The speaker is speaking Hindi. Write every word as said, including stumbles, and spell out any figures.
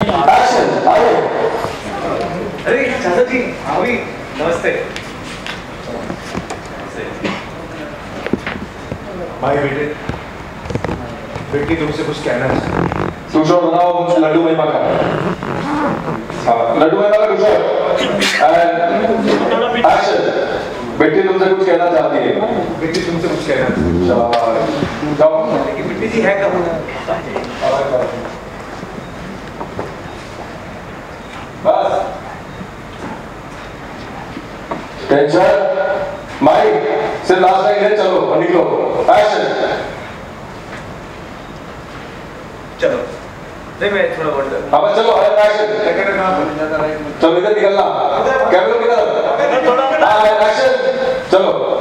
एक्शन आगे। अरे चाचा जी भाभी नमस्ते। भाई बेटे बेटी तुमसे कुछ कहना है। तुषार बनाओ लड्डू में पका। हाँ लड्डू में पका तुषार। एक्शन। बेटी तुमसे कुछ कहना चाहती है। बेटी तुमसे कुछ कहना है। जाओ। लेकिन बेटी जी है कब? बस टेंशन माइक सिर्फ लास्ट लाइन है, चलो और निकलो। एक्शन। चलो नहीं मैं थोड़ा बहुत अब चलो एक्शन। चलो इधर निकलना। कैमरा किधर? एक्शन चलो।